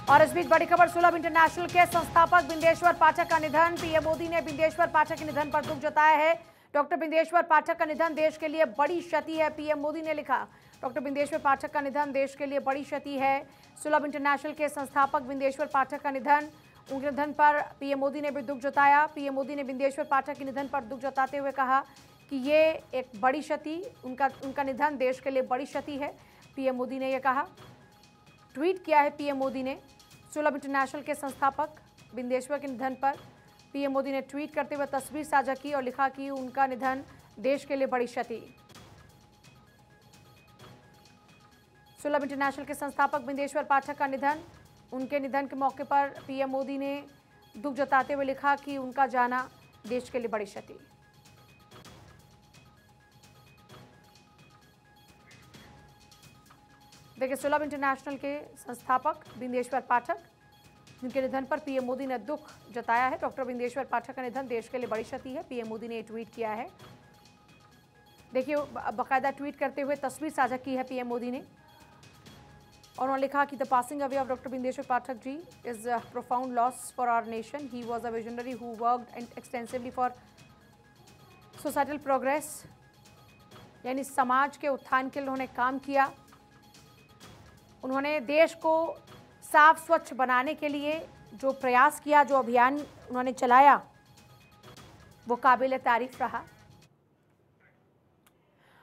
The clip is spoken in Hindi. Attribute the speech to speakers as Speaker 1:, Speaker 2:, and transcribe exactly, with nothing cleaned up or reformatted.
Speaker 1: और इस बीच बड़ी खबर, सुलभ इंटरनेशनल के संस्थापक बिंदेश्वर पाठक का निधन। पीएम मोदी ने बिंदेश्वर पाठक के निधन पर दुख जताया है। डॉक्टर बिंदेश्वर पाठक का निधन देश के लिए बड़ी क्षति है, पीएम मोदी ने लिखा। डॉक्टर बिंदेश्वर पाठक का निधन देश के लिए बड़ी क्षति है। सुलभ इंटरनेशनल के संस्थापक बिंदेश्वर पाठक का निधन, उनके निधन पर पीएम मोदी ने भी दुख जताया। पीएम मोदी ने बिंदेश्वर पाठक के निधन पर दुख जताते हुए कहा कि ये एक बड़ी क्षति, उनका उनका निधन देश के लिए बड़ी क्षति है, पीएम मोदी ने यह कहा। ट्वीट किया है पीएम मोदी ने सुलभ इंटरनेशनल के संस्थापक बिंदेश्वर के निधन पर। पीएम मोदी ने ट्वीट करते हुए तस्वीर साझा की और लिखा कि उनका निधन देश के लिए बड़ी क्षति। सुलभ इंटरनेशनल के संस्थापक बिंदेश्वर पाठक का निधन, उनके निधन के मौके पर पीएम मोदी ने दुख जताते हुए लिखा कि उनका जाना देश के लिए बड़ी क्षति। देखिए, सुलभ इंटरनेशनल के संस्थापक बिंदेश्वर पाठक, जिनके निधन पर पीएम मोदी ने दुख जताया है। डॉक्टर बिंदेश्वर पाठक का निधन देश के लिए बड़ी क्षति है, पीएम मोदी ने ट्वीट किया है। देखिए, बाकायदा ट्वीट करते हुए तस्वीर साझा की है पीएम मोदी ने और उन्होंने लिखा कि the passing away of doctor Bindeshwar Pathak ji is a profound loss for our nation. He was a visionary who worked extensively for societal progress, यानी समाज के उत्थान के लिए उन्होंने काम किया। उन्होंने देश को साफ स्वच्छ बनाने के लिए जो प्रयास किया, जो अभियान उन्होंने चलाया, वो काबिल तारीफ रहा।